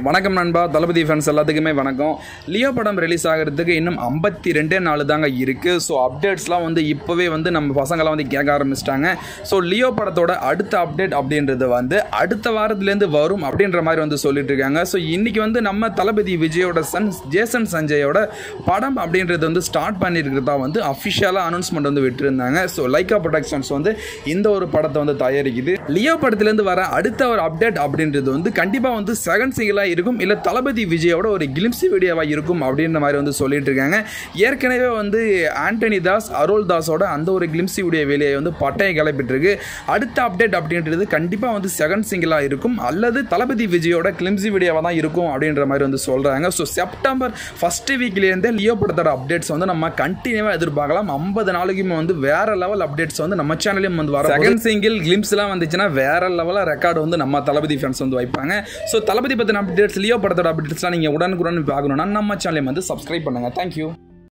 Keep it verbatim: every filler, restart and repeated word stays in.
வணக்கம் நண்பா, தளபதி ஃபேன்ஸ் எல்லாத்துக்குமே வணக்கம். லியோ படம் ரிலீஸ் ஆகிறதுக்கு இன்னும் ஐம்பத்தி ரெண்டே நாள் தாங்க இருக்குது. ஸோ அப்டேட்ஸ்லாம் வந்து இப்போவே வந்து நம்ம பசங்களாம் வந்து கேட்க ஆரம்பிச்சிட்டாங்க. ஸோ லியோ படத்தோட அடுத்த அப்டேட் அப்படின்றது வந்து அடுத்த வாரத்துலேருந்து வரும் அப்படின்ற மாதிரி வந்து சொல்லிட்டு இருக்காங்க. ஸோ இன்றைக்கி வந்து நம்ம தளபதி விஜயோட சன் ஜேசன் சஞ்சயோட படம் அப்படின்றது வந்து ஸ்டார்ட் பண்ணியிருக்கிறதா வந்து அஃபிஷியலாக அனௌன்ஸ்மெண்ட் வந்து விட்டுருந்தாங்க. ஸோ லைக்கா ப்ரொடக்ஷன்ஸ் வந்து இந்த ஒரு படத்தை வந்து தயாரிக்குது. லியோ படத்துலேருந்து வர அடுத்த ஒரு அப்டேட் அப்படின்றது வந்து கண்டிப்பாக வந்து செகண்ட் சிங்கிளாக இருக்கும், இல்லை தளபதி விஜயோட ஒரு கிளிம்ஸி வீடியோவாக இருக்கும் அப்படின்ற மாதிரி வந்து சொல்லிட்டு இருக்காங்க. ஏற்கனவே வந்து ஆண்டனி தாஸ் அருள் தாஸோட அந்த ஒரு கிளிம்ஸி வீடியோ வெளியே வந்து பட்டையை கிளப்பிட்டு இருக்கு. அடுத்த அப்டேட் அப்படின்றது கண்டிப்பாக வந்து செகண்ட் சிங்கிளாக இருக்கும், அல்லது தளபதி விஜயோட கிளிம்ஸி வீடியோவாக தான் இருக்கும் அப்படின்ற மாதிரி வந்து சொல்கிறாங்க. ஸோ செப்டம்பர் ஃபர்ஸ்ட் வீக்லேருந்தே லியோ படத்தோட அப்டேட்ஸ் வந்து நம்ம கண்டினியூவாக எதிர்பார்க்கலாம். ஐம்பது நாளைக்குமே வந்து வேற லெவல் அப்டேட்ஸ் வந்து நம்ம சேனலையும் வந்து வர செகண்ட் சிங்கிள் கிளிம்ஸ்லாம் வந்துச்சுன்னா வேற லெவலாக ரெக்கார்டு வந்து நம்ம தளபதி ஃபேன்ஸ் வந்து வைப்பாங்க. ஸோ தளபதி பற்றின அப்டேட்ஸ், லியோ படத்தோட அப்டேட்ஸ்லாம் நீங்கள் உடனுக்குடன் பார்க்கணும்னா நம்ம சேனலை வந்து சப்ஸ்கிரைப் பண்ணுங்கள். தேங்க்யூ.